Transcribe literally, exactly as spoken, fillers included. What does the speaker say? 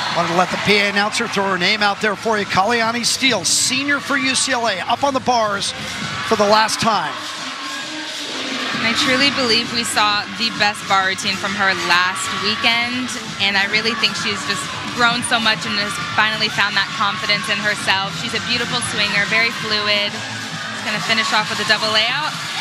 Wanted to let the P A announcer throw her name out there for you. Kalyany Steele, senior for U C L A, up on the bars for the last time. And I truly believe we saw the best bar routine from her last weekend, and I really think she's just grown so much and has finally found that confidence in herself. She's a beautiful swinger, very fluid. She's going to finish off with a double layout.